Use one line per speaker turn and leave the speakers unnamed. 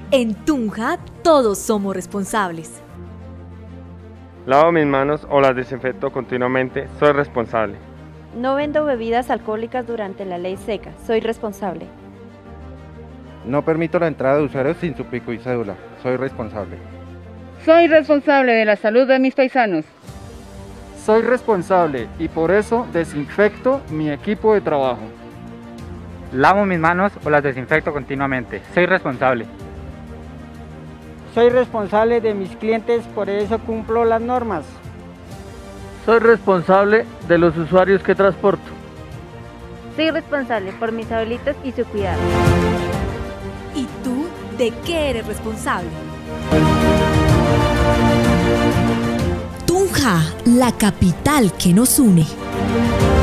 En Tunja todos somos responsables.
Lavo mis manos o las desinfecto continuamente, soy responsable.
No vendo bebidas alcohólicas durante la ley seca, soy responsable.
No permito la entrada de usuarios sin su pico y cédula, soy responsable.
Soy responsable de la salud de mis paisanos.
Soy responsable y por eso desinfecto mi equipo de trabajo.
Lavo mis manos o las desinfecto continuamente. Soy responsable.
Soy responsable de mis clientes, por eso cumplo las normas.
Soy responsable de los usuarios que transporto.
Soy responsable por mis abuelitos y su cuidado.
¿Y tú de qué eres responsable? Tunja, la capital que nos une.